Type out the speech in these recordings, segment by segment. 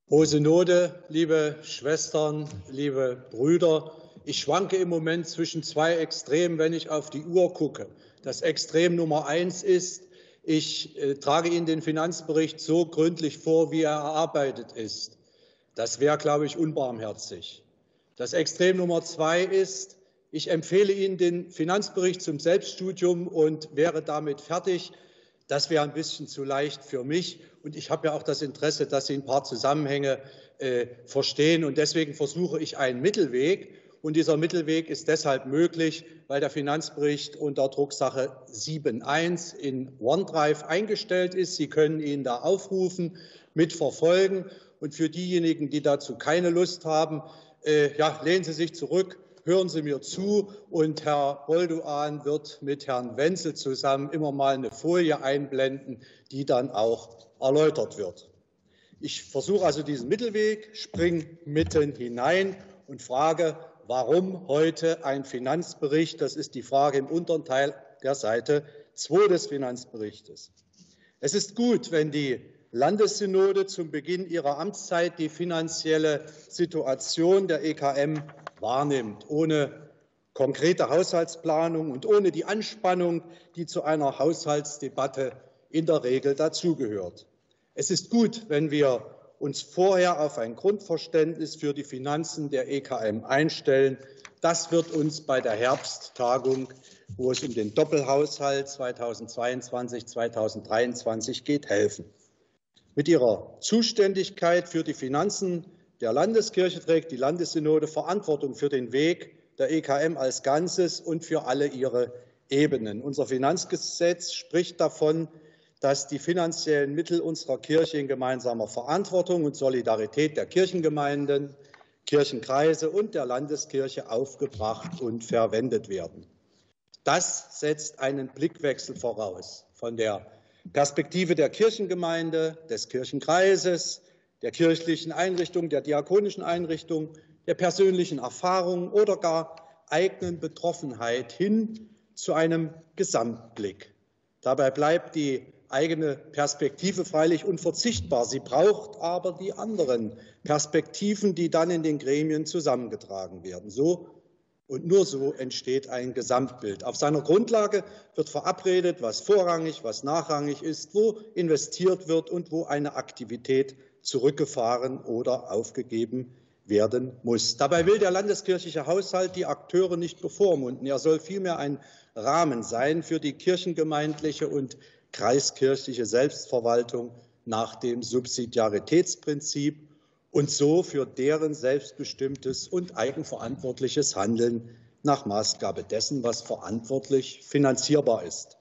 Hohe Synode, liebe Schwestern, liebe Brüder, ich schwanke im Moment zwischen zwei Extremen, wenn ich auf die Uhr gucke. Das Extrem Nummer 1 ist, ich trage Ihnen den Finanzbericht so gründlich vor, wie er erarbeitet ist. Das wäre, glaube ich, unbarmherzig. Das Extrem Nummer 2 ist, ich empfehle Ihnen den Finanzbericht zum Selbststudium und wäre damit fertig. Das wäre ein bisschen zu leicht für mich. Und ich habe ja auch das Interesse, dass Sie ein paar Zusammenhänge verstehen. Und deswegen versuche ich einen Mittelweg. Und dieser Mittelweg ist deshalb möglich, weil der Finanzbericht unter Drucksache 7.1 in OneDrive eingestellt ist. Sie können ihn da aufrufen, mitverfolgen. Und für diejenigen, die dazu keine Lust haben, lehnen Sie sich zurück, hören Sie mir zu, und Herr Bolduan wird mit Herrn Wenzel zusammen immer mal eine Folie einblenden, die dann auch erläutert wird. Ich versuche also diesen Mittelweg, springe mitten hinein und frage, warum heute ein Finanzbericht? Das ist die Frage im unteren Teil der Seite 2 des Finanzberichtes. Es ist gut, wenn die Landessynode zum Beginn ihrer Amtszeit die finanzielle Situation der EKM wahrnimmt, ohne konkrete Haushaltsplanung und ohne die Anspannung, die zu einer Haushaltsdebatte in der Regel dazugehört. Es ist gut, wenn wir uns vorher auf ein Grundverständnis für die Finanzen der EKM einstellen. Das wird uns bei der Herbsttagung, wo es um den Doppelhaushalt 2022/2023 geht, helfen. Mit ihrer Zuständigkeit für die Finanzen der Landeskirche trägt die Landessynode Verantwortung für den Weg der EKM als Ganzes und für alle ihre Ebenen. Unser Finanzgesetz spricht davon, dass die finanziellen Mittel unserer Kirche in gemeinsamer Verantwortung und Solidarität der Kirchengemeinden, Kirchenkreise und der Landeskirche aufgebracht und verwendet werden. Das setzt einen Blickwechsel voraus von der Perspektive der Kirchengemeinde, des Kirchenkreises, der kirchlichen Einrichtung, der diakonischen Einrichtung, der persönlichen Erfahrung oder gar eigenen Betroffenheit hin zu einem Gesamtblick. Dabei bleibt die eigene Perspektive freilich unverzichtbar. Sie braucht aber die anderen Perspektiven, die dann in den Gremien zusammengetragen werden. So und nur so entsteht ein Gesamtbild. Auf seiner Grundlage wird verabredet, was vorrangig, was nachrangig ist, wo investiert wird und wo eine Aktivität zurückgefahren oder aufgegeben werden muss. Dabei will der landeskirchliche Haushalt die Akteure nicht bevormunden. Er soll vielmehr ein Rahmen sein für die kirchengemeindliche und kreiskirchliche Selbstverwaltung nach dem Subsidiaritätsprinzip und so für deren selbstbestimmtes und eigenverantwortliches Handeln nach Maßgabe dessen, was verantwortlich finanzierbar ist.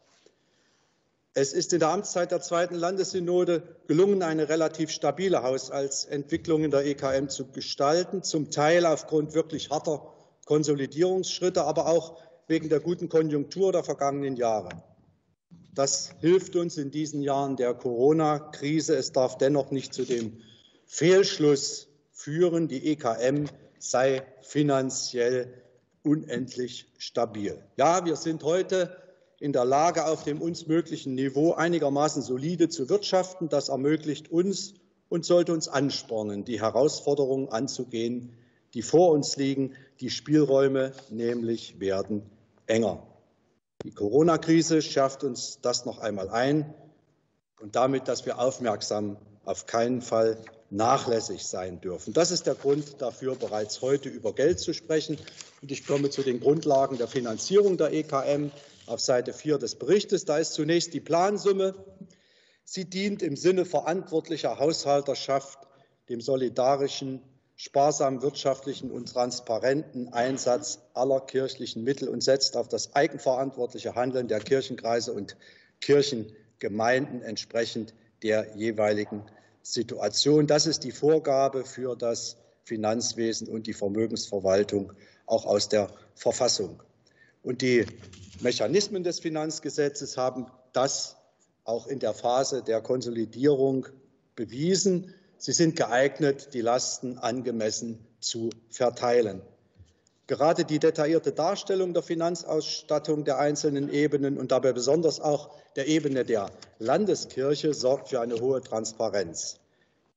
Es ist in der Amtszeit der zweiten Landessynode gelungen, eine relativ stabile Haushaltsentwicklung in der EKM zu gestalten, zum Teil aufgrund wirklich harter Konsolidierungsschritte, aber auch wegen der guten Konjunktur der vergangenen Jahre. Das hilft uns in diesen Jahren der Corona-Krise. Es darf dennoch nicht zu dem Fehlschluss führen, die EKM sei finanziell unendlich stabil. Ja, wir sind heute in der Lage, auf dem uns möglichen Niveau einigermaßen solide zu wirtschaften. Das ermöglicht uns und sollte uns anspornen, die Herausforderungen anzugehen, die vor uns liegen. Die Spielräume nämlich werden enger. Die Corona-Krise schärft uns das noch einmal ein und damit, dass wir aufmerksam auf keinen Fall nachlässig sein dürfen. Das ist der Grund dafür, bereits heute über Geld zu sprechen. Und ich komme zu den Grundlagen der Finanzierung der EKM auf Seite 4 des Berichtes. Da ist zunächst die Plansumme. Sie dient im Sinne verantwortlicher Haushalterschaft dem solidarischen, sparsamen, wirtschaftlichen und transparenten Einsatz aller kirchlichen Mittel und setzt auf das eigenverantwortliche Handeln der Kirchenkreise und Kirchengemeinden entsprechend der jeweiligen Situation. Das ist die Vorgabe für das Finanzwesen und die Vermögensverwaltung auch aus der Verfassung. Und die Mechanismen des Finanzgesetzes haben das auch in der Phase der Konsolidierung bewiesen. Sie sind geeignet, die Lasten angemessen zu verteilen. Gerade die detaillierte Darstellung der Finanzausstattung der einzelnen Ebenen und dabei besonders auch der Ebene der Landeskirche sorgt für eine hohe Transparenz.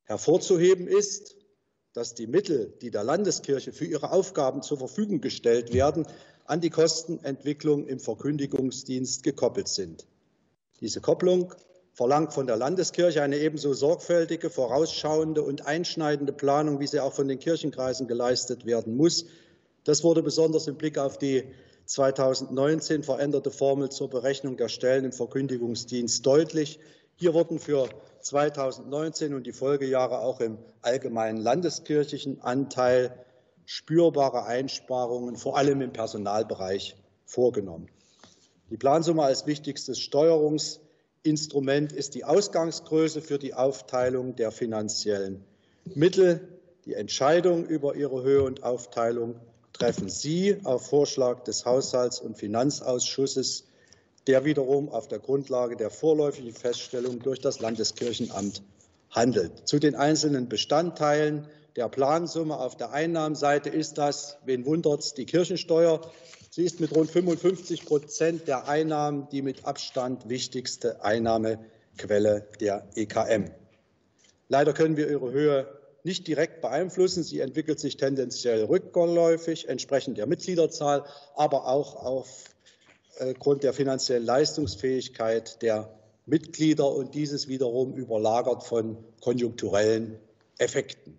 Hervorzuheben ist, dass die Mittel, die der Landeskirche für ihre Aufgaben zur Verfügung gestellt werden, an die Kostenentwicklung im Verkündigungsdienst gekoppelt sind. Diese Kopplung verlangt von der Landeskirche eine ebenso sorgfältige, vorausschauende und einschneidende Planung, wie sie auch von den Kirchenkreisen geleistet werden muss. Das wurde besonders im Blick auf die 2019 veränderte Formel zur Berechnung der Stellen im Verkündigungsdienst deutlich. Hier wurden für 2019 und die Folgejahre auch im allgemeinen landeskirchlichen Anteil spürbare Einsparungen, vor allem im Personalbereich, vorgenommen. Die Plansumme als wichtigstes Steuerungsinstrument ist die Ausgangsgröße für die Aufteilung der finanziellen Mittel. Die Entscheidung über ihre Höhe und Aufteilung treffen Sie auf Vorschlag des Haushalts- und Finanzausschusses, der wiederum auf der Grundlage der vorläufigen Feststellung durch das Landeskirchenamt handelt. Zu den einzelnen Bestandteilen der Plansumme auf der Einnahmenseite ist das, wen wundert's, die Kirchensteuer. Sie ist mit rund 55% der Einnahmen die mit Abstand wichtigste Einnahmequelle der EKM. Leider können wir ihre Höhe nicht direkt beeinflussen. Sie entwickelt sich tendenziell rückläufig, entsprechend der Mitgliederzahl, aber auch aufgrund der finanziellen Leistungsfähigkeit der Mitglieder, und dieses wiederum überlagert von konjunkturellen Effekten.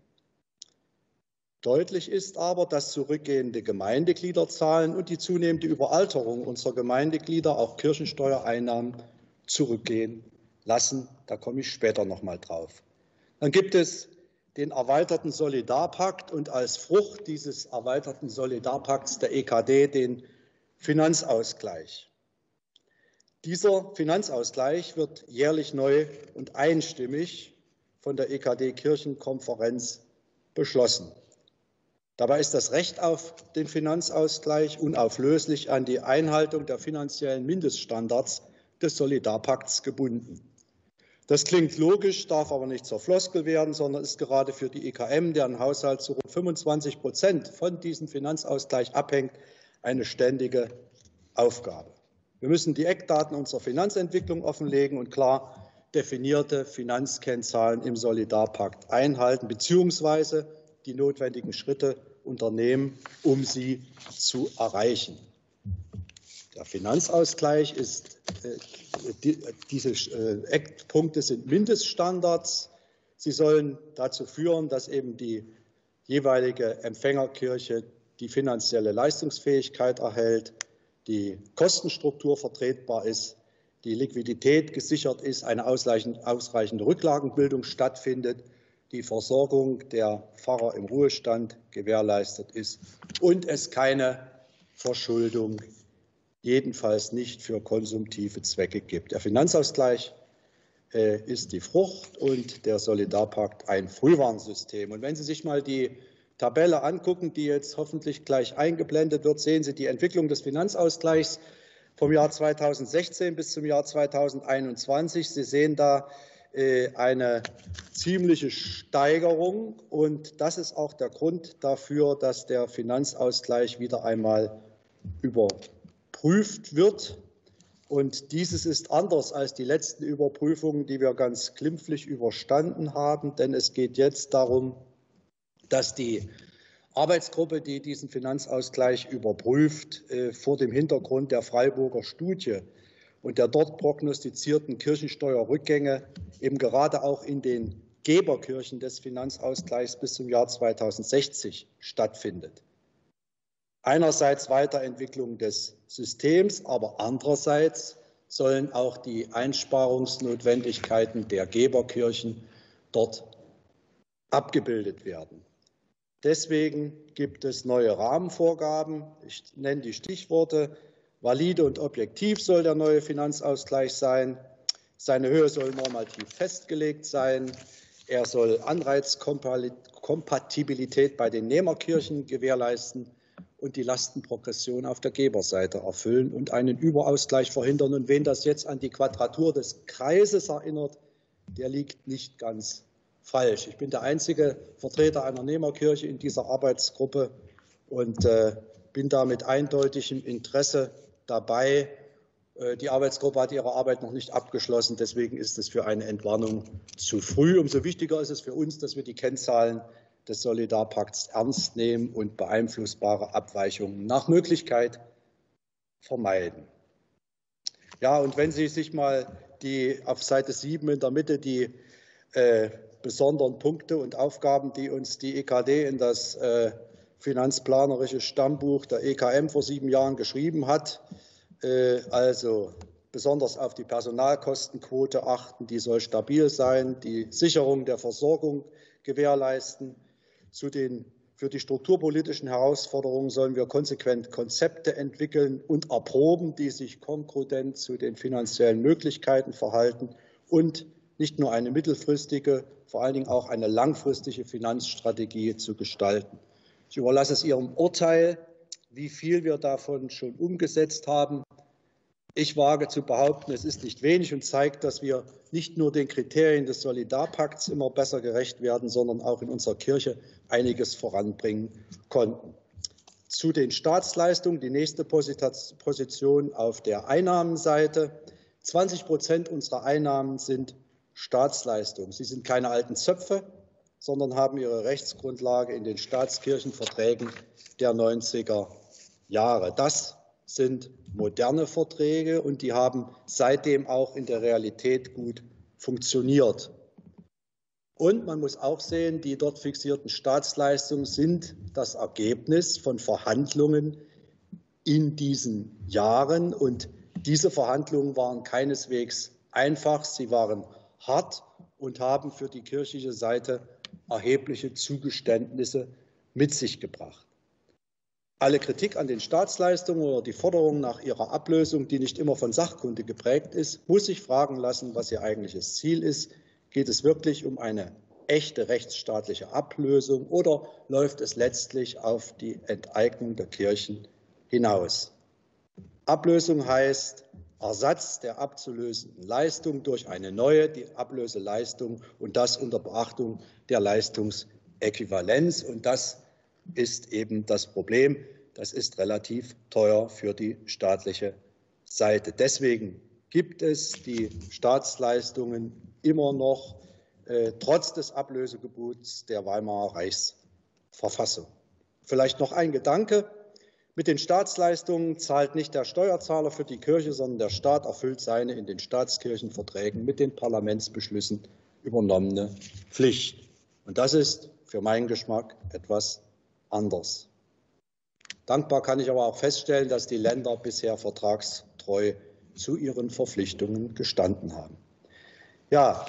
Deutlich ist aber, dass zurückgehende Gemeindegliederzahlen und die zunehmende Überalterung unserer Gemeindeglieder auch Kirchensteuereinnahmen zurückgehen lassen. Da komme ich später noch mal drauf. Dann gibt es den erweiterten Solidarpakt und als Frucht dieses erweiterten Solidarpakts der EKD den Finanzausgleich. Dieser Finanzausgleich wird jährlich neu und einstimmig von der EKD-Kirchenkonferenz beschlossen. Dabei ist das Recht auf den Finanzausgleich unauflöslich an die Einhaltung der finanziellen Mindeststandards des Solidarpakts gebunden. Das klingt logisch, darf aber nicht zur Floskel werden, sondern ist gerade für die EKM, deren Haushalt zu rund 25% von diesem Finanzausgleich abhängt, eine ständige Aufgabe. Wir müssen die Eckdaten unserer Finanzentwicklung offenlegen und klar definierte Finanzkennzahlen im Solidarpakt einhalten bzw. die notwendigen Schritte unternehmen, um sie zu erreichen. Der Finanzausgleich ist, diese Eckpunkte sind Mindeststandards. Sie sollen dazu führen, dass eben die jeweilige Empfängerkirche die finanzielle Leistungsfähigkeit erhält, die Kostenstruktur vertretbar ist, die Liquidität gesichert ist, eine ausreichende Rücklagenbildung stattfindet, die Versorgung der Pfarrer im Ruhestand gewährleistet ist und es keine Verschuldung jedenfalls nicht für konsumtive Zwecke gibt. Der Finanzausgleich ist die Frucht und der Solidarpakt ein Frühwarnsystem. Und wenn Sie sich mal die Tabelle angucken, die jetzt hoffentlich gleich eingeblendet wird, sehen Sie die Entwicklung des Finanzausgleichs vom Jahr 2016 bis zum Jahr 2021. Sie sehen da eine ziemliche Steigerung, und das ist auch der Grund dafür, dass der Finanzausgleich wieder einmal überprüft wird. Und dieses ist anders als die letzten Überprüfungen, die wir ganz glimpflich überstanden haben, denn es geht jetzt darum, dass die Arbeitsgruppe, die diesen Finanzausgleich überprüft, vor dem Hintergrund der Freiburger Studie und der dort prognostizierten Kirchensteuerrückgänge eben gerade auch in den Geberkirchen des Finanzausgleichs bis zum Jahr 2060 stattfindet. Einerseits Weiterentwicklung des Systems, aber andererseits sollen auch die Einsparungsnotwendigkeiten der Geberkirchen dort abgebildet werden. Deswegen gibt es neue Rahmenvorgaben. Ich nenne die Stichworte. Valide und objektiv soll der neue Finanzausgleich sein. Seine Höhe soll normativ festgelegt sein. Er soll Anreizkompatibilität bei den Nehmerkirchen gewährleisten und die Lastenprogression auf der Geberseite erfüllen und einen Überausgleich verhindern. Und wen das jetzt an die Quadratur des Kreises erinnert, der liegt nicht ganz falsch. Ich bin der einzige Vertreter einer Nehmerkirche in dieser Arbeitsgruppe und bin da mit eindeutigem Interesse dabei, Die Arbeitsgruppe hat ihre Arbeit noch nicht abgeschlossen. Deswegen ist es für eine Entwarnung zu früh. Umso wichtiger ist es für uns, dass wir die Kennzahlen des Solidarpakts ernst nehmen und beeinflussbare Abweichungen nach Möglichkeit vermeiden. Ja, und wenn Sie sich mal auf Seite 7 in der Mitte die besonderen Punkte und Aufgaben, die uns die EKD in das finanzplanerische Stammbuch der EKM vor 7 Jahren geschrieben hat, also besonders auf die Personalkostenquote achten, die soll stabil sein, die Sicherung der Versorgung gewährleisten. Für die strukturpolitischen Herausforderungen sollen wir konsequent Konzepte entwickeln und erproben, die sich konkurrent zu den finanziellen Möglichkeiten verhalten und nicht nur eine mittelfristige, vor allen Dingen auch eine langfristige Finanzstrategie zu gestalten. Ich überlasse es Ihrem Urteil, wie viel wir davon schon umgesetzt haben. Ich wage zu behaupten, es ist nicht wenig und zeigt, dass wir nicht nur den Kriterien des Solidarpakts immer besser gerecht werden, sondern auch in unserer Kirche einiges voranbringen konnten. Zu den Staatsleistungen, die nächste Position auf der Einnahmenseite. 20% unserer Einnahmen sind Staatsleistungen. Sie sind keine alten Zöpfe, sondern haben ihre Rechtsgrundlage in den Staatskirchenverträgen der 90er Jahre. Das sind moderne Verträge, und die haben seitdem auch in der Realität gut funktioniert. Und man muss auch sehen, die dort fixierten Staatsleistungen sind das Ergebnis von Verhandlungen in diesen Jahren. Und diese Verhandlungen waren keineswegs einfach. Sie waren hart und haben für die kirchliche Seite erhebliche Zugeständnisse mit sich gebracht. Alle Kritik an den Staatsleistungen oder die Forderung nach ihrer Ablösung, die nicht immer von Sachkunde geprägt ist, muss sich fragen lassen, was ihr eigentliches Ziel ist. Geht es wirklich um eine echte rechtsstaatliche Ablösung oder läuft es letztlich auf die Enteignung der Kirchen hinaus? Ablösung heißt Ersatz der abzulösenden Leistung durch eine neue, die Ablöseleistung, und das unter Beachtung der Leistungsäquivalenz. Und das ist eben das Problem. Das ist relativ teuer für die staatliche Seite. Deswegen gibt es die Staatsleistungen immer noch trotz des Ablösegebots der Weimarer Reichsverfassung. Vielleicht noch ein Gedanke. Mit den Staatsleistungen zahlt nicht der Steuerzahler für die Kirche, sondern der Staat erfüllt seine in den Staatskirchenverträgen mit den Parlamentsbeschlüssen übernommene Pflicht. Und das ist für meinen Geschmack etwas anders. Dankbar kann ich aber auch feststellen, dass die Länder bisher vertragstreu zu ihren Verpflichtungen gestanden haben. Ja,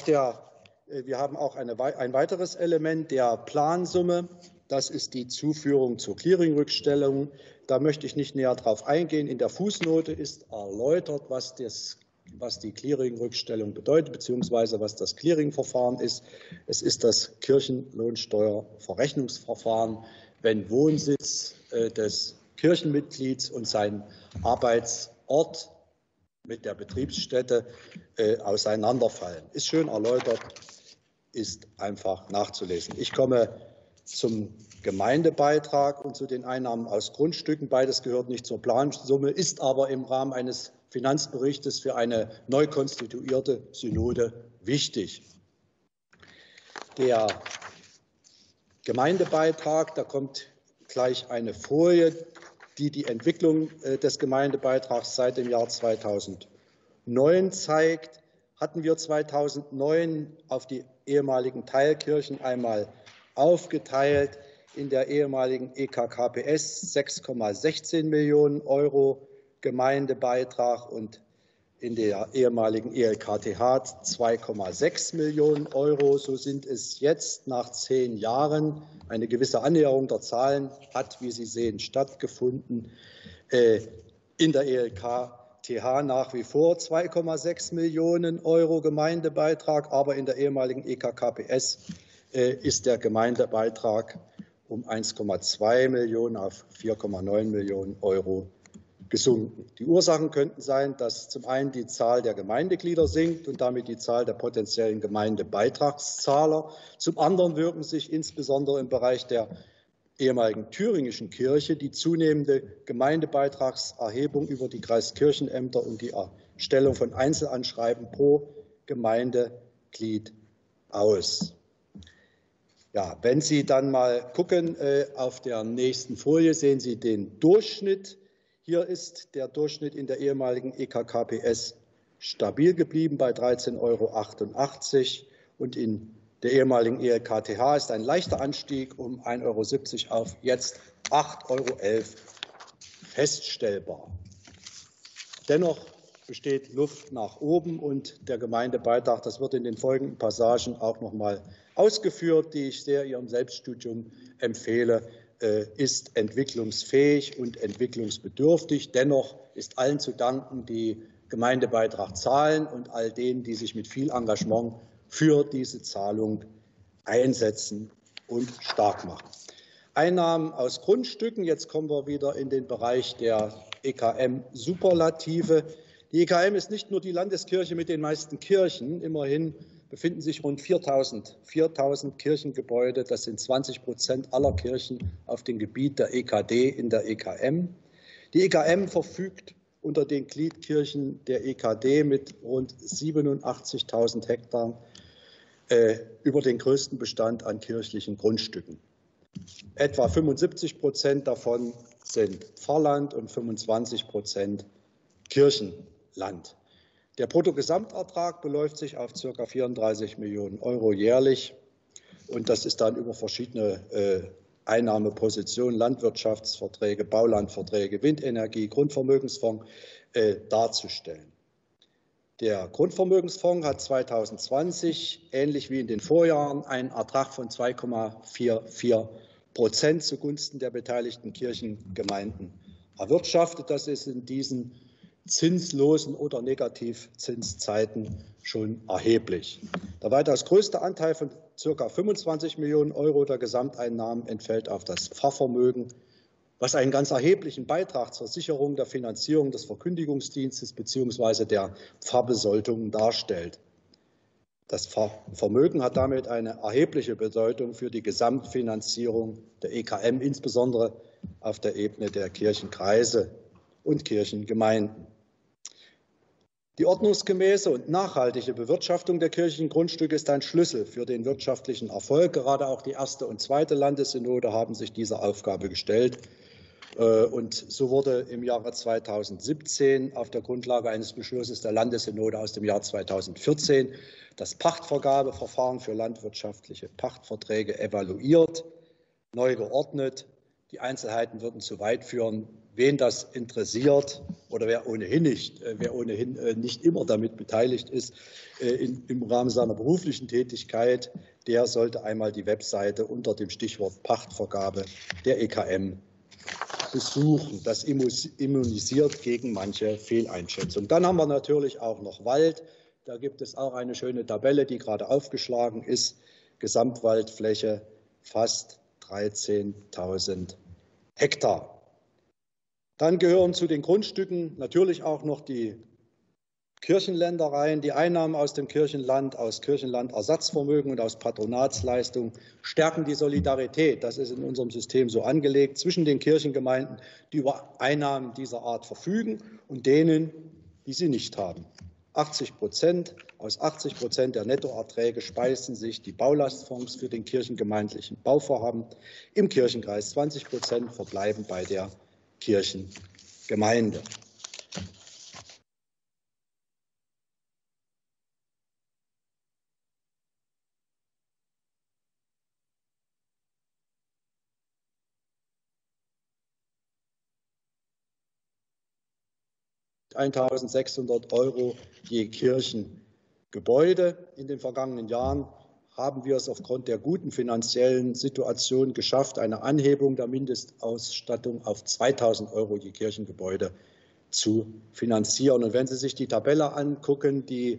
wir haben auch ein weiteres Element der Plansumme. Das ist die Zuführung zur Clearingrückstellung. Da möchte ich nicht näher darauf eingehen. In der Fußnote ist erläutert, was die Clearingrückstellung bedeutet, beziehungsweise was das Clearingverfahren ist. Es ist das Kirchenlohnsteuerverrechnungsverfahren, wenn Wohnsitz des Kirchenmitglieds und sein Arbeitsort mit der Betriebsstätte auseinanderfallen. Ist schön erläutert, ist einfach nachzulesen. Ich komme zum Gemeindebeitrag und zu den Einnahmen aus Grundstücken. Beides gehört nicht zur Plansumme, ist aber im Rahmen eines Finanzberichtes für eine neu konstituierte Synode wichtig. Der Gemeindebeitrag, da kommt gleich eine Folie, die die Entwicklung des Gemeindebeitrags seit dem Jahr 2009 zeigt. Hatten wir 2009 auf die ehemaligen Teilkirchen einmal aufgeteilt in der ehemaligen EKKPS 6,16 Millionen € Gemeindebeitrag und in der ehemaligen ELKTH 2,6 Millionen €. So sind es jetzt nach 10 Jahren. Eine gewisse Annäherung der Zahlen hat, wie Sie sehen, stattgefunden. In der ELKTH nach wie vor 2,6 Millionen € Gemeindebeitrag, aber in der ehemaligen EKKPS ist der Gemeindebeitrag um 1,2 Millionen auf 4,9 Millionen € gesunken. Die Ursachen könnten sein, dass zum einen die Zahl der Gemeindeglieder sinkt und damit die Zahl der potenziellen Gemeindebeitragszahler. Zum anderen wirken sich insbesondere im Bereich der ehemaligen thüringischen Kirche die zunehmende Gemeindebeitragserhebung über die Kreiskirchenämter und die Erstellung von Einzelanschreiben pro Gemeindeglied aus. Ja, wenn Sie dann mal gucken, auf der nächsten Folie sehen Sie den Durchschnitt. Hier ist der Durchschnitt in der ehemaligen EKKPS stabil geblieben bei 13,88 € und in der ehemaligen ELKTH ist ein leichter Anstieg um 1,70 € auf jetzt 8,11 € feststellbar. Dennoch besteht Luft nach oben und der Gemeindebeitrag, das wird in den folgenden Passagen auch noch mal ausgeführt, die ich sehr Ihrem Selbststudium empfehle, ist entwicklungsfähig und entwicklungsbedürftig. Dennoch ist allen zu danken, die Gemeindebeitrag zahlen und all denen, die sich mit viel Engagement für diese Zahlung einsetzen und stark machen. Einnahmen aus Grundstücken. Jetzt kommen wir wieder in den Bereich der EKM-Superlative. Die EKM ist nicht nur die Landeskirche mit den meisten Kirchen. Immerhin befinden sich rund 4.000 Kirchengebäude. Das sind 20% aller Kirchen auf dem Gebiet der EKD in der EKM. Die EKM verfügt unter den Gliedkirchen der EKD mit rund 87.000 Hektar über den größten Bestand an kirchlichen Grundstücken. Etwa 75% davon sind Pfarrland und 25% Kirchenland. Der Bruttogesamtertrag beläuft sich auf ca. 34 Millionen € jährlich. Und das ist dann über verschiedene Einnahmepositionen, Landwirtschaftsverträge, Baulandverträge, Windenergie, Grundvermögensfonds darzustellen. Der Grundvermögensfonds hat 2020, ähnlich wie in den Vorjahren, einen Ertrag von 2,44% zugunsten der beteiligten Kirchengemeinden erwirtschaftet. Das ist in diesen zinslosen oder Negativzinszeiten schon erheblich. Der weitaus größte Anteil von ca. 25 Millionen € der Gesamteinnahmen entfällt auf das Pfarrvermögen, was einen ganz erheblichen Beitrag zur Sicherung der Finanzierung des Verkündigungsdienstes bzw. der Pfarrbesoldungen darstellt. Das Vermögen hat damit eine erhebliche Bedeutung für die Gesamtfinanzierung der EKM, insbesondere auf der Ebene der Kirchenkreise und Kirchengemeinden. Die ordnungsgemäße und nachhaltige Bewirtschaftung der kirchlichen Grundstücke ist ein Schlüssel für den wirtschaftlichen Erfolg. Gerade auch die erste und zweite Landessynode haben sich dieser Aufgabe gestellt. Und so wurde im Jahre 2017 auf der Grundlage eines Beschlusses der Landessynode aus dem Jahr 2014 das Pachtvergabeverfahren für landwirtschaftliche Pachtverträge evaluiert, neu geordnet. Die Einzelheiten würden zu weit führen. Wen das interessiert oder wer ohnehin nicht immer damit beteiligt ist im Rahmen seiner beruflichen Tätigkeit, der sollte einmal die Webseite unter dem Stichwort Pachtvergabe der EKM besuchen. Das immunisiert gegen manche Fehleinschätzung. Dann haben wir natürlich auch noch Wald. Da gibt es auch eine schöne Tabelle, die gerade aufgeschlagen ist. Gesamtwaldfläche fast 13.000 Hektar. Dann gehören zu den Grundstücken natürlich auch noch die Kirchenländereien, die Einnahmen aus dem Kirchenland, aus Kirchenlandersatzvermögen und aus Patronatsleistungen stärken die Solidarität. Das ist in unserem System so angelegt zwischen den Kirchengemeinden, die über Einnahmen dieser Art verfügen, und denen, die sie nicht haben. 80%, aus 80% der Nettoerträge speisen sich die Baulastfonds für den kirchengemeindlichen Bauvorhaben. Im Kirchenkreis 20% verbleiben bei der Kirchengemeinde. €1.600 je Kirchengebäude. In den vergangenen Jahren haben wir es aufgrund der guten finanziellen Situation geschafft, eine Anhebung der Mindestausstattung auf €2.000 je Kirchengebäude zu finanzieren. Und wenn Sie sich die Tabelle angucken, die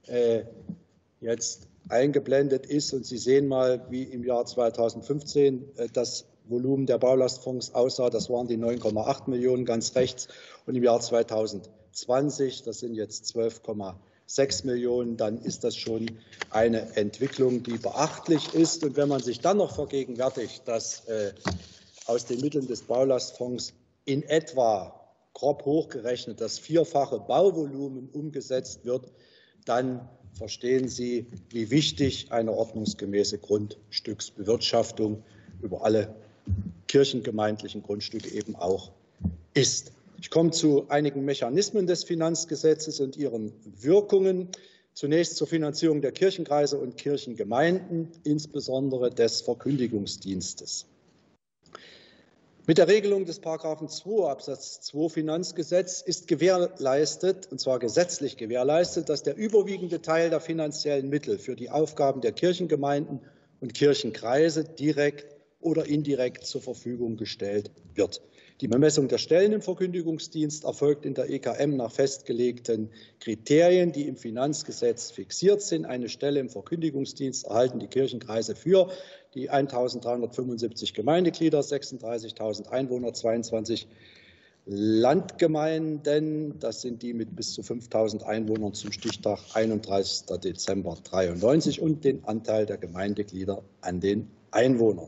jetzt eingeblendet ist, und Sie sehen mal, wie im Jahr 2015 das Volumen der Baulastfonds aussah, das waren die 9,8 Millionen ganz rechts, und im Jahr 2020, das sind jetzt 12,6 Millionen, dann ist das schon eine Entwicklung, die beachtlich ist. Und wenn man sich dann noch vergegenwärtigt, dass aus den Mitteln des Baulastfonds in etwa grob hochgerechnet das vierfache Bauvolumen umgesetzt wird, dann verstehen Sie, wie wichtig eine ordnungsgemäße Grundstücksbewirtschaftung über alle kirchengemeindlichen Grundstücke eben auch ist. Ich komme zu einigen Mechanismen des Finanzgesetzes und ihren Wirkungen. Zunächst zur Finanzierung der Kirchenkreise und Kirchengemeinden, insbesondere des Verkündigungsdienstes. Mit der Regelung des § 2 Absatz 2 Finanzgesetz ist gewährleistet, und zwar gesetzlich gewährleistet, dass der überwiegende Teil der finanziellen Mittel für die Aufgaben der Kirchengemeinden und Kirchenkreise direkt oder indirekt zur Verfügung gestellt wird. Die Bemessung der Stellen im Verkündigungsdienst erfolgt in der EKM nach festgelegten Kriterien, die im Finanzgesetz fixiert sind. Eine Stelle im Verkündigungsdienst erhalten die Kirchenkreise für die 1.375 Gemeindeglieder, 36.000 Einwohner, 22 Landgemeinden, das sind die mit bis zu 5.000 Einwohnern zum Stichtag 31. Dezember 1993 und den Anteil der Gemeindeglieder an den Einwohnern.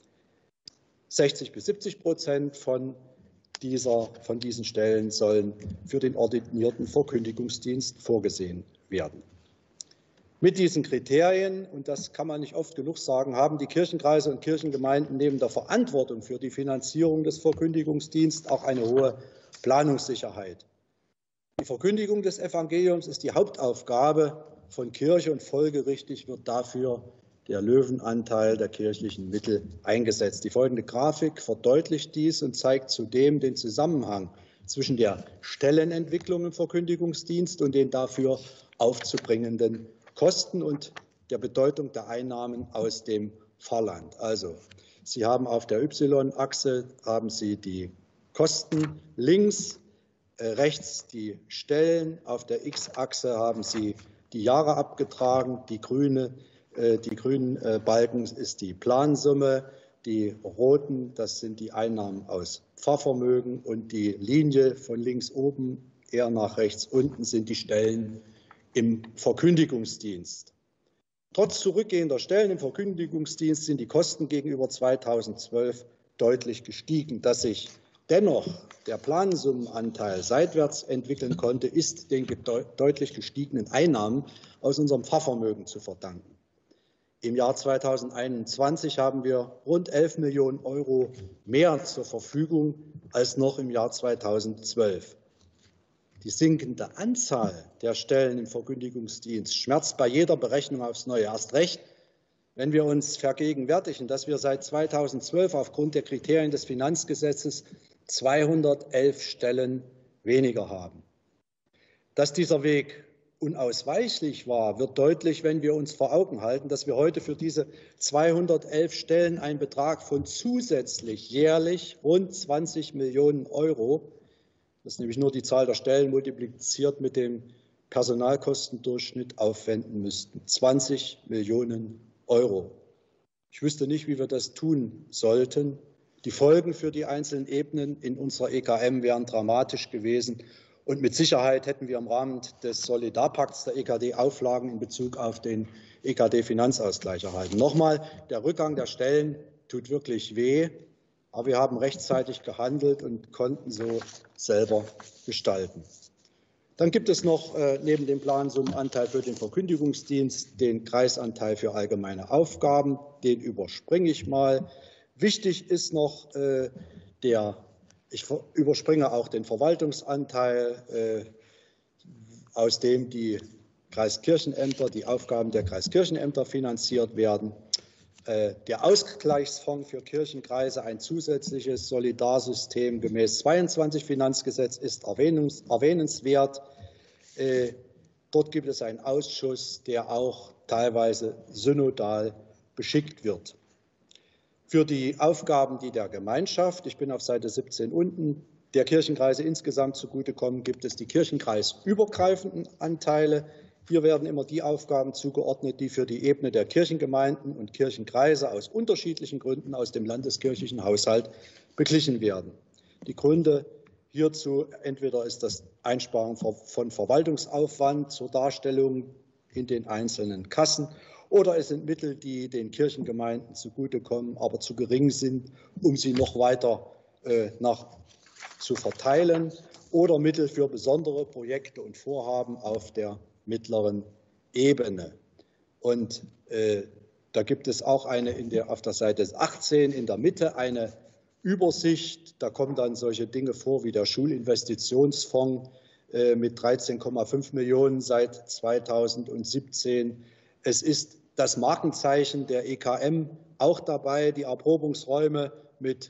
60 bis 70% von diesen Stellen sollen für den ordinierten Verkündigungsdienst vorgesehen werden. Mit diesen Kriterien, und das kann man nicht oft genug sagen, haben die Kirchenkreise und Kirchengemeinden neben der Verantwortung für die Finanzierung des Verkündigungsdienstes auch eine hohe Planungssicherheit. Die Verkündigung des Evangeliums ist die Hauptaufgabe von Kirche und folgerichtig wird dafür der Löwenanteil der kirchlichen Mittel eingesetzt. Die folgende Grafik verdeutlicht dies und zeigt zudem den Zusammenhang zwischen der Stellenentwicklung im Verkündigungsdienst und den dafür aufzubringenden Kosten und der Bedeutung der Einnahmen aus dem Pfarrland. Also, Sie haben auf der Y-Achse haben Sie die Kosten links, rechts die Stellen, auf der X-Achse haben Sie die Jahre abgetragen, die grünen Balken ist die Plansumme, die roten, das sind die Einnahmen aus Pfarrvermögen und die Linie von links oben eher nach rechts unten sind die Stellen im Verkündigungsdienst. Trotz zurückgehender Stellen im Verkündigungsdienst sind die Kosten gegenüber 2012 deutlich gestiegen. Dass sich dennoch der Plansummenanteil seitwärts entwickeln konnte, ist den deutlich gestiegenen Einnahmen aus unserem Pfarrvermögen zu verdanken. Im Jahr 2021 haben wir rund 11 Millionen € mehr zur Verfügung als noch im Jahr 2012. Die sinkende Anzahl der Stellen im Verkündigungsdienst schmerzt bei jeder Berechnung aufs Neue. Erst recht, wenn wir uns vergegenwärtigen, dass wir seit 2012 aufgrund der Kriterien des Finanzgesetzes 211 Stellen weniger haben. Dass dieser Weg unausweichlich war, wird deutlich, wenn wir uns vor Augen halten, dass wir heute für diese 211 Stellen einen Betrag von zusätzlich jährlich rund 20 Millionen €, das ist nämlich nur die Zahl der Stellen multipliziert mit dem Personalkostendurchschnitt, aufwenden müssten. 20 Millionen €. Ich wüsste nicht, wie wir das tun sollten. Die Folgen für die einzelnen Ebenen in unserer EKM wären dramatisch gewesen. Und mit Sicherheit hätten wir im Rahmen des Solidarpakts der EKD Auflagen in Bezug auf den EKD-Finanzausgleich erhalten. Nochmal, der Rückgang der Stellen tut wirklich weh, aber wir haben rechtzeitig gehandelt und konnten so selber gestalten. Dann gibt es noch neben dem Plansummenanteil für den Verkündigungsdienst den Kreisanteil für allgemeine Aufgaben. Den überspringe ich mal. Wichtig ist noch ich überspringe auch den Verwaltungsanteil, aus dem die Kreiskirchenämter, die Aufgaben der Kreiskirchenämter finanziert werden. Der Ausgleichsfonds für Kirchenkreise, ein zusätzliches Solidarsystem gemäß 22 Finanzgesetz, ist erwähnenswert. Dort gibt es einen Ausschuss, der auch teilweise synodal beschickt wird. Für die Aufgaben, die der Gemeinschaft, ich bin auf Seite 17 unten, der Kirchenkreise insgesamt zugutekommen, gibt es die kirchenkreisübergreifenden Anteile. Hier werden immer die Aufgaben zugeordnet, die für die Ebene der Kirchengemeinden und Kirchenkreise aus unterschiedlichen Gründen aus dem landeskirchlichen Haushalt beglichen werden. Die Gründe hierzu entweder ist das Einsparen von Verwaltungsaufwand zur Darstellung in den einzelnen Kassen oder es sind Mittel, die den Kirchengemeinden zugutekommen, aber zu gering sind, um sie noch weiter zu verteilen, oder Mittel für besondere Projekte und Vorhaben auf der mittleren Ebene. Und da gibt es auch auf der Seite 18 in der Mitte eine Übersicht. Da kommen dann solche Dinge vor wie der Schulinvestitionsfonds mit 13,5 Millionen seit 2017. Es ist das Markenzeichen der EKM auch dabei, die Erprobungsräume mit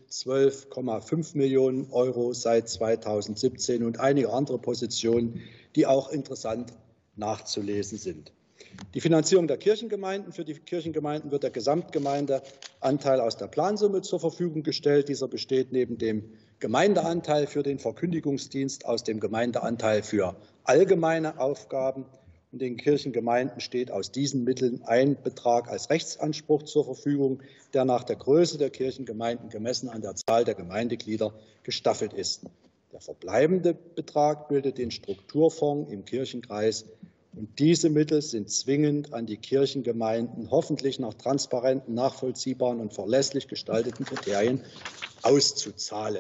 12,5 Millionen € seit 2017 und einige andere Positionen, die auch interessant nachzulesen sind. Die Finanzierung der Kirchengemeinden. Für die Kirchengemeinden wird der Gesamtgemeindeanteil aus der Plansumme zur Verfügung gestellt. Dieser besteht neben dem Gemeindeanteil für den Verkündigungsdienst aus dem Gemeindeanteil für allgemeine Aufgaben. Und den Kirchengemeinden steht aus diesen Mitteln ein Betrag als Rechtsanspruch zur Verfügung, der nach der Größe der Kirchengemeinden gemessen an der Zahl der Gemeindeglieder gestaffelt ist. Der verbleibende Betrag bildet den Strukturfonds im Kirchenkreis. Und diese Mittel sind zwingend an die Kirchengemeinden, hoffentlich nach transparenten, nachvollziehbaren und verlässlich gestalteten Kriterien auszuzahlen.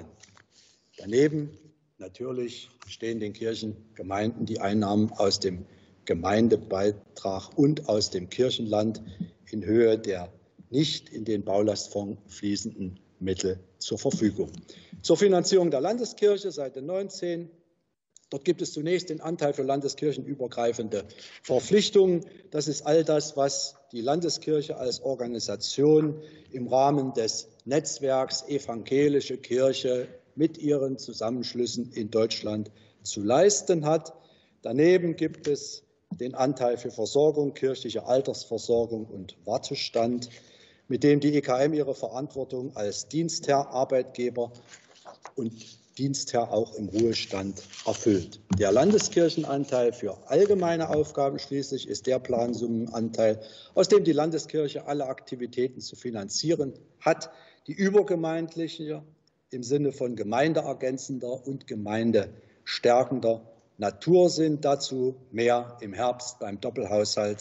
Daneben natürlich stehen den Kirchengemeinden die Einnahmen aus dem Gemeindebeitrag und aus dem Kirchenland in Höhe der nicht in den Baulastfonds fließenden Mittel zur Verfügung. Zur Finanzierung der Landeskirche, Seite 19. Dort gibt es zunächst den Anteil für landeskirchenübergreifende Verpflichtungen. Das ist all das, was die Landeskirche als Organisation im Rahmen des Netzwerks Evangelische Kirche mit ihren Zusammenschlüssen in Deutschland zu leisten hat. Daneben gibt es den Anteil für Versorgung, kirchliche Altersversorgung und Wartestand, mit dem die EKM ihre Verantwortung als Dienstherr, Arbeitgeber und Dienstherr auch im Ruhestand erfüllt. Der Landeskirchenanteil für allgemeine Aufgaben schließlich ist der Plansummenanteil, aus dem die Landeskirche alle Aktivitäten zu finanzieren hat, die übergemeindliche im Sinne von gemeindeergänzender und gemeindestärkender Natur sind. Dazu mehr im Herbst beim Doppelhaushalt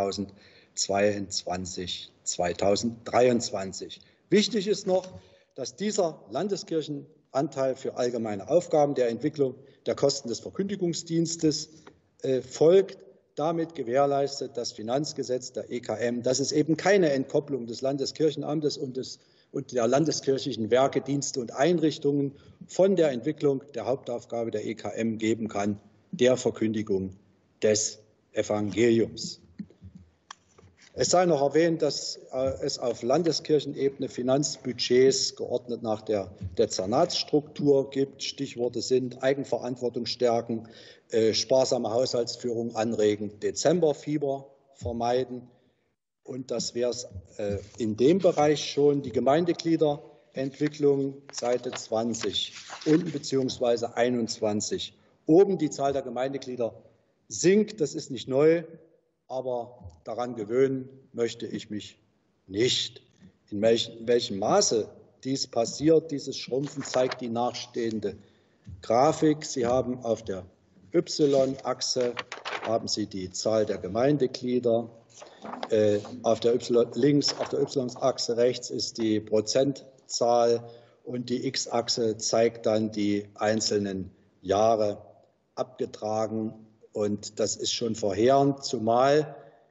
2022/2023. Wichtig ist noch, dass dieser Landeskirchenanteil für allgemeine Aufgaben der Entwicklung der Kosten des Verkündigungsdienstes folgt. Damit gewährleistet das Finanzgesetz der EKM, dass es eben keine Entkopplung des Landeskirchenamtes und der landeskirchlichen Werke, Dienste und Einrichtungen von der Entwicklung der Hauptaufgabe der EKM geben kann, der Verkündigung des Evangeliums. Es sei noch erwähnt, dass es auf Landeskirchenebene Finanzbudgets geordnet nach der Dezernatsstruktur gibt. Stichworte sind Eigenverantwortung stärken, sparsame Haushaltsführung anregen, Dezemberfieber vermeiden. Und das wäre es in dem Bereich schon. Die Gemeindegliederentwicklung, Seite 20, unten bzw. 21. Oben die Zahl der Gemeindeglieder sinkt, das ist nicht neu, aber daran gewöhnen möchte ich mich nicht. In welchem Maße dies passiert, dieses Schrumpfen, zeigt die nachstehende Grafik. Sie haben auf der Y-Achse die Zahl der Gemeindeglieder. Auf der Y-Achse rechts ist die Prozentzahl und die X-Achse zeigt dann die einzelnen Jahre abgetragen. Und das ist schon verheerend, zumal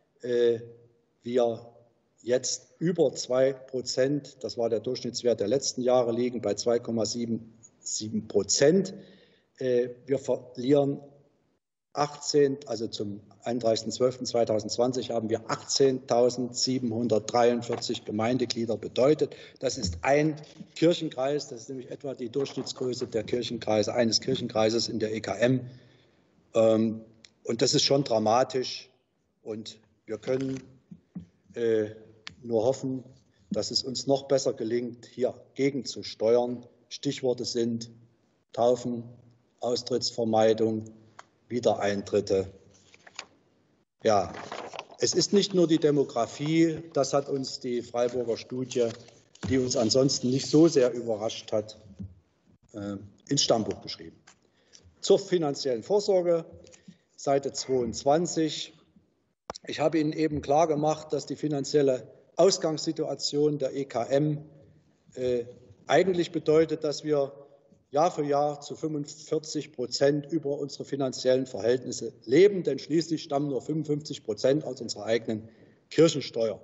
wir jetzt über 2%, das war der Durchschnittswert der letzten Jahre, liegen bei 2,77%. Wir verlieren also zum 31.12.2020 haben wir 18.743 Gemeindeglieder bedeutet. Das ist ein Kirchenkreis, das ist nämlich etwa die Durchschnittsgröße der Kirchenkreise, eines Kirchenkreises in der EKM. Und das ist schon dramatisch. Und wir können nur hoffen, dass es uns noch besser gelingt, hier gegenzusteuern. Stichworte sind Taufen, Austrittsvermeidung, Wiedereintritte. Ja, es ist nicht nur die Demografie, das hat uns die Freiburger Studie, die uns ansonsten nicht so sehr überrascht hat, ins Stammbuch geschrieben. Zur finanziellen Vorsorge, Seite 22. Ich habe Ihnen eben klargemacht, dass die finanzielle Ausgangssituation der EKM eigentlich bedeutet, dass wir Jahr für Jahr zu 45% über unsere finanziellen Verhältnisse leben, denn schließlich stammen nur 55% aus unserer eigenen Kirchensteuer.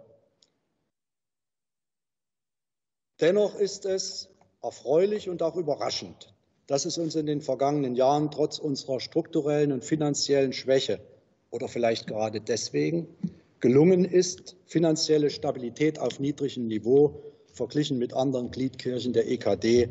Dennoch ist es erfreulich und auch überraschend, dass es uns in den vergangenen Jahren trotz unserer strukturellen und finanziellen Schwäche oder vielleicht gerade deswegen gelungen ist, finanzielle Stabilität auf niedrigem Niveau verglichen mit anderen Gliedkirchen der EKD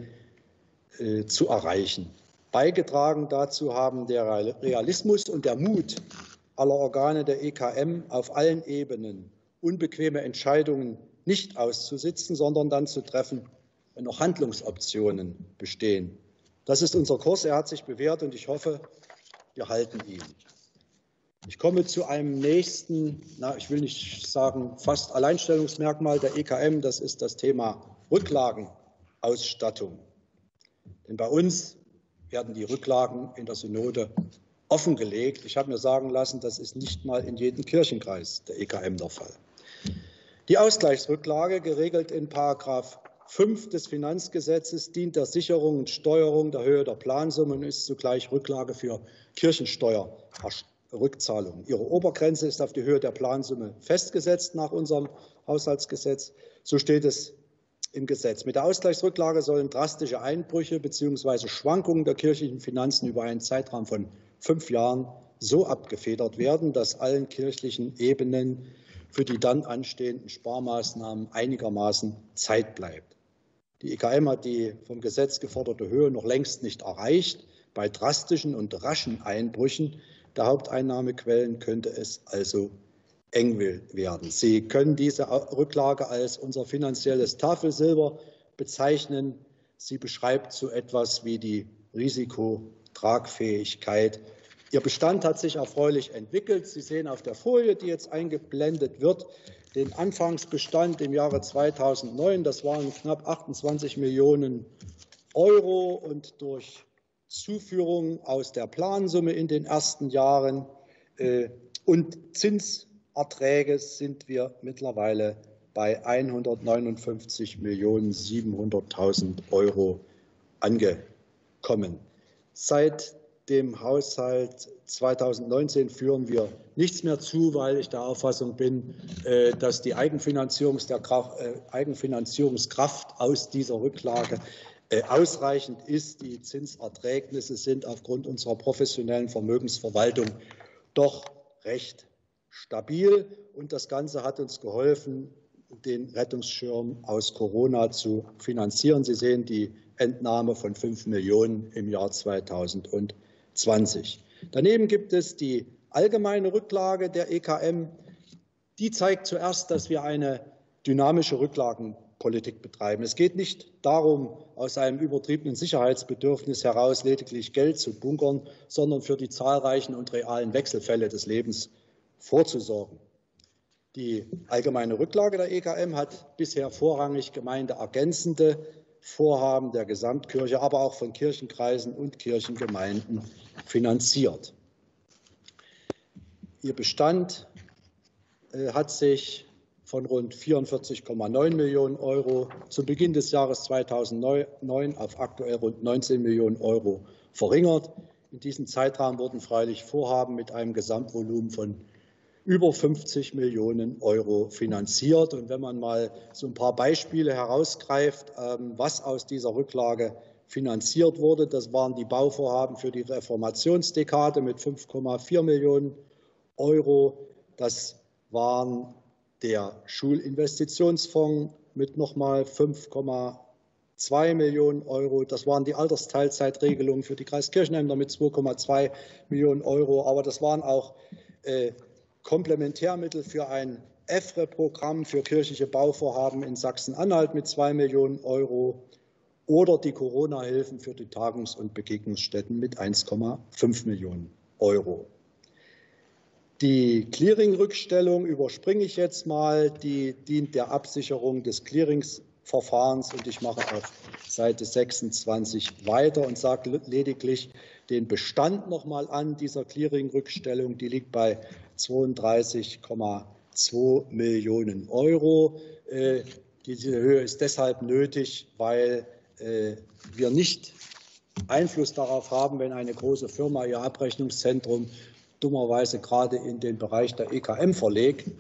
zu erreichen. Beigetragen dazu haben der Realismus und der Mut aller Organe der EKM auf allen Ebenen, unbequeme Entscheidungen nicht auszusitzen, sondern dann zu treffen, wenn noch Handlungsoptionen bestehen. Das ist unser Kurs. Er hat sich bewährt und ich hoffe, wir halten ihn. Ich komme zu einem nächsten, ich will nicht sagen fast Alleinstellungsmerkmal der EKM. Das ist das Thema Rücklagenausstattung. Denn bei uns werden die Rücklagen in der Synode offengelegt. Ich habe mir sagen lassen, das ist nicht mal in jedem Kirchenkreis der EKM der Fall. Die Ausgleichsrücklage, geregelt in § 5 des Finanzgesetzes, dient der Sicherung und Steuerung der Höhe der Plansumme und ist zugleich Rücklage für Kirchensteuerrückzahlungen. Ihre Obergrenze ist auf die Höhe der Plansumme festgesetzt nach unserem Haushaltsgesetz. So steht es im Gesetz. Mit der Ausgleichsrücklage sollen drastische Einbrüche bzw. Schwankungen der kirchlichen Finanzen über einen Zeitraum von 5 Jahren so abgefedert werden, dass allen kirchlichen Ebenen für die dann anstehenden Sparmaßnahmen einigermaßen Zeit bleibt. Die EKM hat die vom Gesetz geforderte Höhe noch längst nicht erreicht. Bei drastischen und raschen Einbrüchen der Haupteinnahmequellen könnte es also eng werden. Sie können diese Rücklage als unser finanzielles Tafelsilber bezeichnen. Sie beschreibt so etwas wie die Risikotragfähigkeit. Ihr Bestand hat sich erfreulich entwickelt. Sie sehen auf der Folie, die jetzt eingeblendet wird, den Anfangsbestand im Jahre 2009. Das waren knapp 28 Millionen Euro. Und durch Zuführung aus der Plansumme in den ersten Jahren und Zinserträge sind wir mittlerweile bei 159.700.000 Euro angekommen. Seit dem Haushalt 2019 führen wir nichts mehr zu, weil ich der Auffassung bin, dass die Eigenfinanzierungskraft aus dieser Rücklage ausreichend ist. Die Zinserträgnisse sind aufgrund unserer professionellen Vermögensverwaltung doch recht stabil. Und das Ganze hat uns geholfen, den Rettungsschirm aus Corona zu finanzieren. Sie sehen die Entnahme von 5 Millionen im Jahr 2020. Daneben gibt es die allgemeine Rücklage der EKM. Die zeigt zuerst, dass wir eine dynamische Rücklagenpolitik betreiben. Es geht nicht darum, aus einem übertriebenen Sicherheitsbedürfnis heraus lediglich Geld zu bunkern, sondern für die zahlreichen und realen Wechselfälle des Lebens vorzusorgen. Die allgemeine Rücklage der EKM hat bisher vorrangig gemeindeergänzende Vorhaben der Gesamtkirche, aber auch von Kirchenkreisen und Kirchengemeinden finanziert. Ihr Bestand hat sich von rund 44,9 Millionen Euro zu Beginn des Jahres 2009 auf aktuell rund 19 Millionen Euro verringert. In diesem Zeitraum wurden freilich Vorhaben mit einem Gesamtvolumen von über 50 Millionen Euro finanziert. Und wenn man mal so ein paar Beispiele herausgreift, was aus dieser Rücklage finanziert wurde, das waren die Bauvorhaben für die Reformationsdekade mit 5,4 Millionen Euro. Das waren der Schulinvestitionsfonds mit nochmal 5,2 Millionen Euro. Das waren die Altersteilzeitregelungen für die Kreiskirchenämter mit 2,2 Millionen Euro. Aber das waren auch Komplementärmittel für ein EFRE-Programm für kirchliche Bauvorhaben in Sachsen-Anhalt mit 2 Millionen Euro oder die Corona-Hilfen für die Tagungs- und Begegnungsstätten mit 1,5 Millionen Euro. Die Clearing-Rückstellung überspringe ich jetzt mal. Die dient der Absicherung des Clearingsverfahrens. Und ich mache auf Seite 26 weiter und sage lediglich den Bestand noch mal an dieser Clearing-Rückstellung. Die liegt bei 32,2 Millionen Euro. Diese Höhe ist deshalb nötig, weil wir nicht Einfluss darauf haben, wenn eine große Firma ihr Abrechnungszentrum dummerweise gerade in den Bereich der EKM verlegt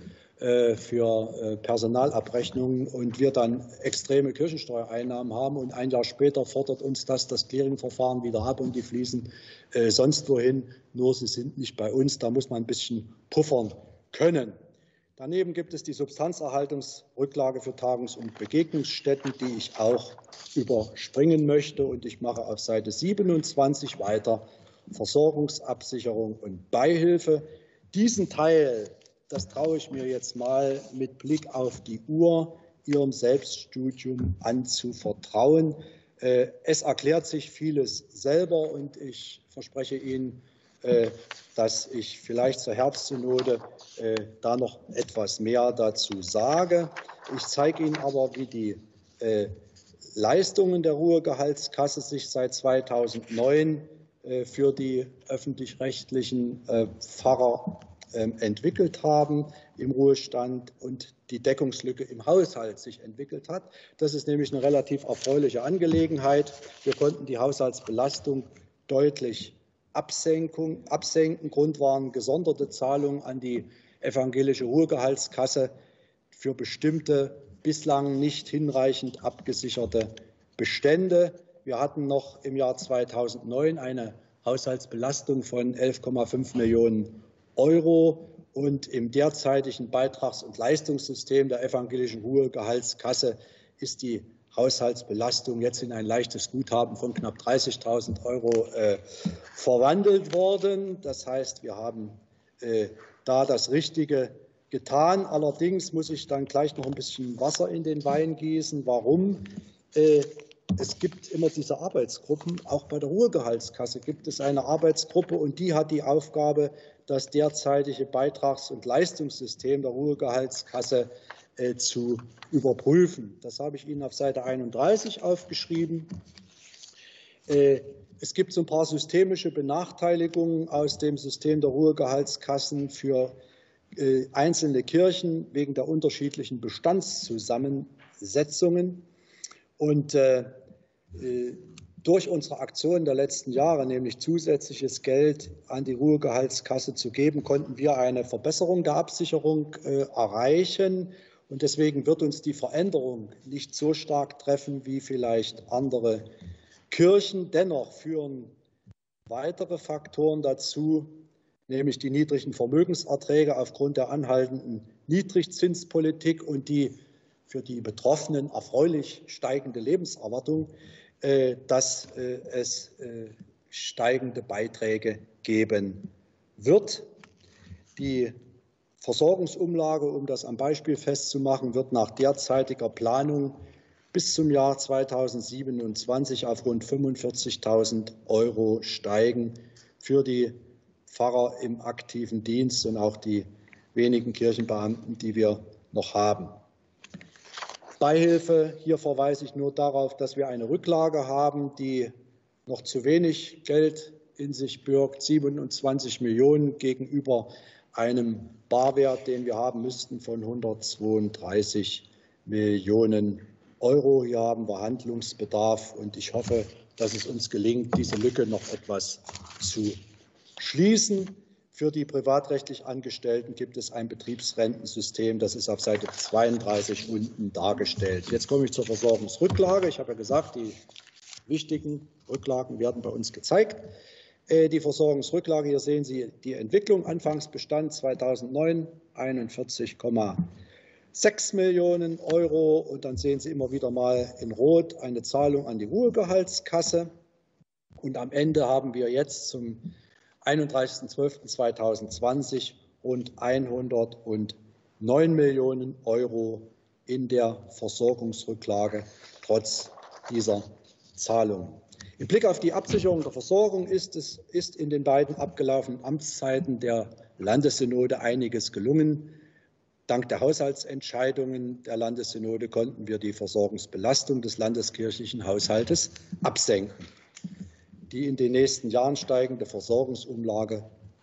für Personalabrechnungen und wir dann extreme Kirchensteuereinnahmen haben und ein Jahr später fordert uns das Clearingverfahren wieder ab und die fließen sonst wohin, nur sie sind nicht bei uns. Da muss man ein bisschen puffern können. Daneben gibt es die Substanzerhaltungsrücklage für Tagungs- und Begegnungsstätten, die ich auch überspringen möchte. Und ich mache auf Seite 27 weiter. Versorgungsabsicherung und Beihilfe. Diesen Teil, das traue ich mir jetzt mal mit Blick auf die Uhr, Ihrem Selbststudium anzuvertrauen. Es erklärt sich vieles selber und ich verspreche Ihnen, dass ich vielleicht zur Herbstsynode da noch etwas mehr dazu sage. Ich zeige Ihnen aber, wie die Leistungen der Ruhegehaltskasse sich seit 2009 für die öffentlich-rechtlichen Pfarrer entwickelt haben im Ruhestand und die Deckungslücke im Haushalt sich entwickelt hat. Das ist nämlich eine relativ erfreuliche Angelegenheit. Wir konnten die Haushaltsbelastung deutlich absenken. Grund waren gesonderte Zahlungen an die evangelische Ruhegehaltskasse für bestimmte bislang nicht hinreichend abgesicherte Bestände. Wir hatten noch im Jahr 2009 eine Haushaltsbelastung von 11,5 Millionen Euro und im derzeitigen Beitrags- und Leistungssystem der evangelischen Ruhegehaltskasse ist die Haushaltsbelastung jetzt in ein leichtes Guthaben von knapp 30.000 Euro verwandelt worden. Das heißt, wir haben da das Richtige getan. Allerdings muss ich dann gleich noch ein bisschen Wasser in den Wein gießen. Warum? Es gibt immer diese Arbeitsgruppen. Auch bei der Ruhegehaltskasse gibt es eine Arbeitsgruppe, und die hat die Aufgabe, das derzeitige Beitrags- und Leistungssystem der Ruhegehaltskasse zu überprüfen. Das habe ich Ihnen auf Seite 31 aufgeschrieben. Es gibt so ein paar systemische Benachteiligungen aus dem System der Ruhegehaltskassen für einzelne Kirchen wegen der unterschiedlichen Bestandszusammensetzungen. Und durch unsere Aktion der letzten Jahre, nämlich zusätzliches Geld an die Ruhegehaltskasse zu geben, konnten wir eine Verbesserung der Absicherung erreichen. Und deswegen wird uns die Veränderung nicht so stark treffen wie vielleicht andere Kirchen. Dennoch führen weitere Faktoren dazu, nämlich die niedrigen Vermögenserträge aufgrund der anhaltenden Niedrigzinspolitik und die für die Betroffenen erfreulich steigende Lebenserwartung, dass es steigende Beiträge geben wird. Die Versorgungsumlage, um das am Beispiel festzumachen, wird nach derzeitiger Planung bis zum Jahr 2027 auf rund 45.000 Euro steigen für die Pfarrer im aktiven Dienst und auch die wenigen Kirchenbeamten, die wir noch haben. Beihilfe, hier verweise ich nur darauf, dass wir eine Rücklage haben, die noch zu wenig Geld in sich birgt, 27 Millionen gegenüber einem Barwert, den wir haben müssten, von 132 Millionen Euro. Hier haben wir Handlungsbedarf, und ich hoffe, dass es uns gelingt, diese Lücke noch etwas zu schließen. Für die privatrechtlich Angestellten gibt es ein Betriebsrentensystem. Das ist auf Seite 32 unten dargestellt. Jetzt komme ich zur Versorgungsrücklage. Ich habe ja gesagt, die wichtigen Rücklagen werden bei uns gezeigt. Die Versorgungsrücklage, hier sehen Sie die Entwicklung. Anfangsbestand 2009 41,6 Millionen Euro. Und dann sehen Sie immer wieder mal in Rot eine Zahlung an die Ruhegehaltskasse. Und am Ende haben wir jetzt zum 31.12.2020 rund 109 Millionen Euro in der Versorgungsrücklage trotz dieser Zahlungen. Im Blick auf die Absicherung der Versorgung ist in den beiden abgelaufenen Amtszeiten der Landessynode einiges gelungen. Dank der Haushaltsentscheidungen der Landessynode konnten wir die Versorgungsbelastung des landeskirchlichen Haushaltes absenken. Die in den nächsten Jahren steigende Versorgungsumlage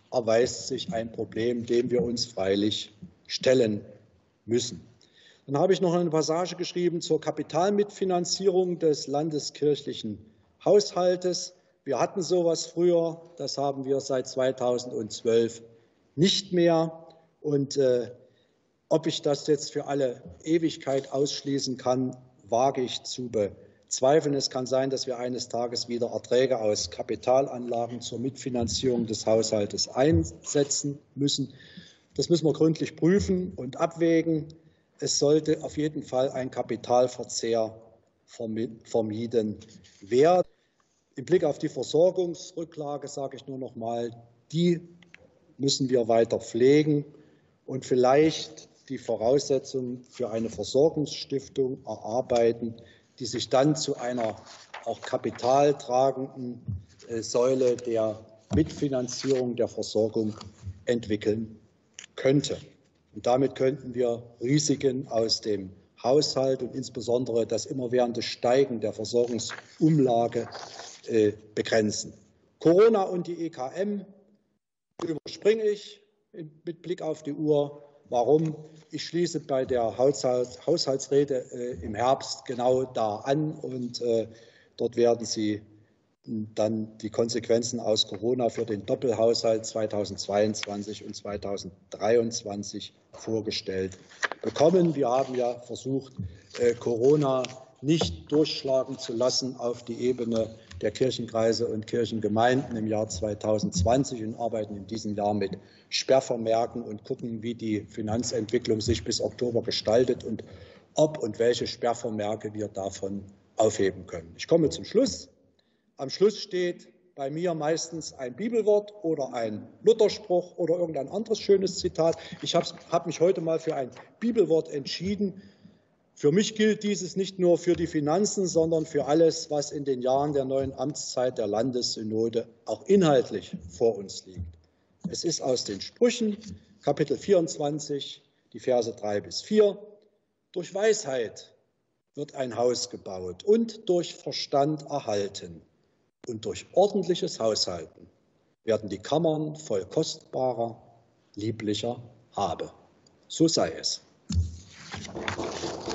erweist sich ein Problem, dem wir uns freilich stellen müssen. Dann habe ich noch eine Passage geschrieben zur Kapitalmitfinanzierung des landeskirchlichen Haushaltes. Wir hatten sowas früher, das haben wir seit 2012 nicht mehr. Und ob ich das jetzt für alle Ewigkeit ausschließen kann, wage ich zu bezweifeln. Es kann sein, dass wir eines Tages wieder Erträge aus Kapitalanlagen zur Mitfinanzierung des Haushaltes einsetzen müssen. Das müssen wir gründlich prüfen und abwägen. Es sollte auf jeden Fall ein Kapitalverzehr vermieden werden. Im Blick auf die Versorgungsrücklage sage ich nur noch mal, die müssen wir weiter pflegen und vielleicht die Voraussetzungen für eine Versorgungsstiftung erarbeiten, die sich dann zu einer auch kapitaltragenden Säule der Mitfinanzierung der Versorgung entwickeln könnte. Und damit könnten wir Risiken aus dem Haushalt und insbesondere das immerwährende Steigen der Versorgungsumlage begrenzen. Corona und die EKM überspringe ich mit Blick auf die Uhr. Warum? Ich schließe bei der Haushaltsrede im Herbst genau da an und dort werden Sie dann die Konsequenzen aus Corona für den Doppelhaushalt 2022 und 2023 vorgestellt bekommen. Wir haben ja versucht, Corona nicht durchschlagen zu lassen auf die Ebene der Kirchenkreise und Kirchengemeinden im Jahr 2020 und arbeiten in diesem Jahr mit Sperrvermerken und gucken, wie die Finanzentwicklung sich bis Oktober gestaltet und ob und welche Sperrvermerke wir davon aufheben können. Ich komme zum Schluss. Am Schluss steht bei mir meistens ein Bibelwort oder ein Lutherspruch oder irgendein anderes schönes Zitat. Ich habe mich heute mal für ein Bibelwort entschieden. Für mich gilt dieses nicht nur für die Finanzen, sondern für alles, was in den Jahren der neuen Amtszeit der Landessynode auch inhaltlich vor uns liegt. Es ist aus den Sprüchen, Kapitel 24, die Verse 3 bis 4. Durch Weisheit wird ein Haus gebaut und durch Verstand erhalten. Und durch ordentliches Haushalten werden die Kammern voll kostbarer, lieblicher Habe. So sei es.